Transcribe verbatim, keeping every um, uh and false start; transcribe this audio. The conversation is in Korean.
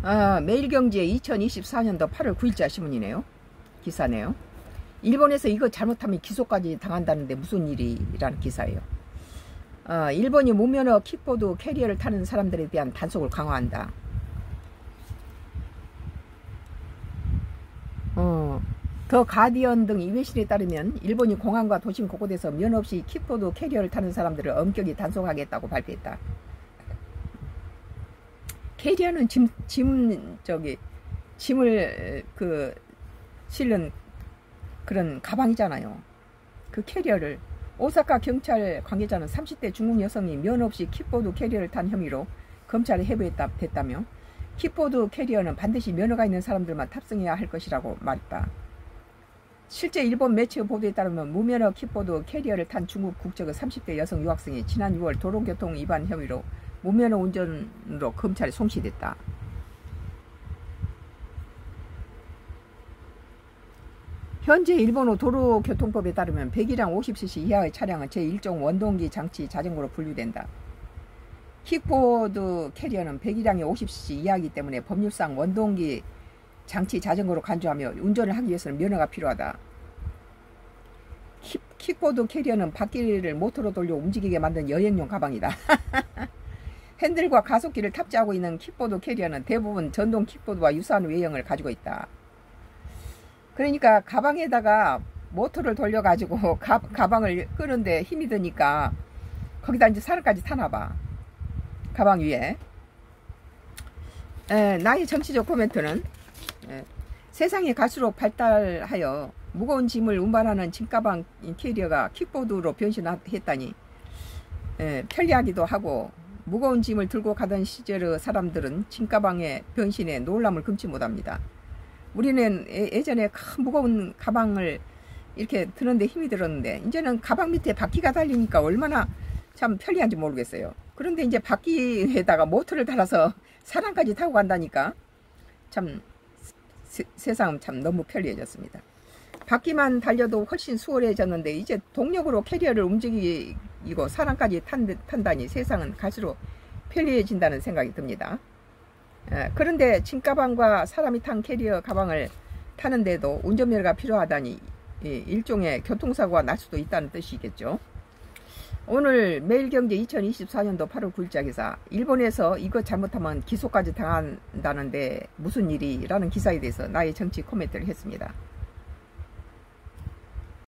아, 매일경제 이천이십사 년도 팔월 구일자 신문이네요. 기사네요. 일본에서 이거 잘못하면 기소까지 당한다는데 무슨 일이라는 기사예요. 어, 일본이 무면허 킥보드 캐리어를 타는 사람들에 대한 단속을 강화한다. 어, 더 가디언 등 외신에 따르면 일본이 공항과 도심 곳곳에서 면허 없이 킥보드 캐리어를 타는 사람들을 엄격히 단속하겠다고 발표했다. 캐리어는 짐, 짐, 저기, 짐을, 그, 실는 그런 가방이잖아요. 그 캐리어를. 오사카 경찰 관계자는 삼십 대 중국 여성이 면허 없이 킥보드 캐리어를 탄 혐의로 검찰에 해부했다, 됐다며, 킥보드 캐리어는 반드시 면허가 있는 사람들만 탑승해야 할 것이라고 말했다. 실제 일본 매체 보도에 따르면 무면허 킥보드 캐리어를 탄 중국 국적의 삼십 대 여성 유학생이 지난 유월 도로교통 위반 혐의로 무면허 운전으로 검찰에 송치됐다. 현재 일본의 도로교통법에 따르면 배기량 오십 씨씨 이하의 차량은 제일 종 원동기 장치 자전거로 분류된다. 킥보드 캐리어는 배기량이 오십 씨씨 이하이기 때문에 법률상 원동기 장치 자전거로 간주하며 운전을 하기 위해서는 면허가 필요하다. 킥, 킥보드 캐리어는 바퀴를 모터로 돌려 움직이게 만든 여행용 가방이다. 핸들과 가속기를 탑재하고 있는 킥보드 캐리어는 대부분 전동 킥보드와 유사한 외형을 가지고 있다. 그러니까 가방에다가 모터를 돌려가지고 가, 가방을 끄는데 힘이 드니까 거기다 이제 사람까지 타나봐. 가방 위에. 에, 나의 정치적 코멘트는 에, 세상이 갈수록 발달하여 무거운 짐을 운반하는 짐가방 캐리어가 킥보드로 변신했다니 에, 편리하기도 하고 무거운 짐을 들고 가던 시절의 사람들은 짐가방의 변신에 놀람을 금치 못합니다. 우리는 예, 예전에 큰 무거운 가방을 이렇게 드는데 힘이 들었는데 이제는 가방 밑에 바퀴가 달리니까 얼마나 참 편리한지 모르겠어요. 그런데 이제 바퀴에다가 모터를 달아서 사람까지 타고 간다니까 참 세, 세상 참 너무 편리해졌습니다. 바퀴만 달려도 훨씬 수월해졌는데 이제 동력으로 캐리어를 움직이고 사람까지 탄, 탄다니 세상은 갈수록 편리해진다는 생각이 듭니다. 에, 그런데 짐가방과 사람이 탄 캐리어 가방을 타는데도 운전면허가 필요하다니 예, 일종의 교통사고가 날 수도 있다는 뜻이겠죠. 오늘 매일경제 이천이십사 년도 팔월 구일자 기사, 일본에서 이거 잘못하면 기소까지 당한다는데 무슨 일이? 라는 기사에 대해서 나의 정치 코멘트를 했습니다.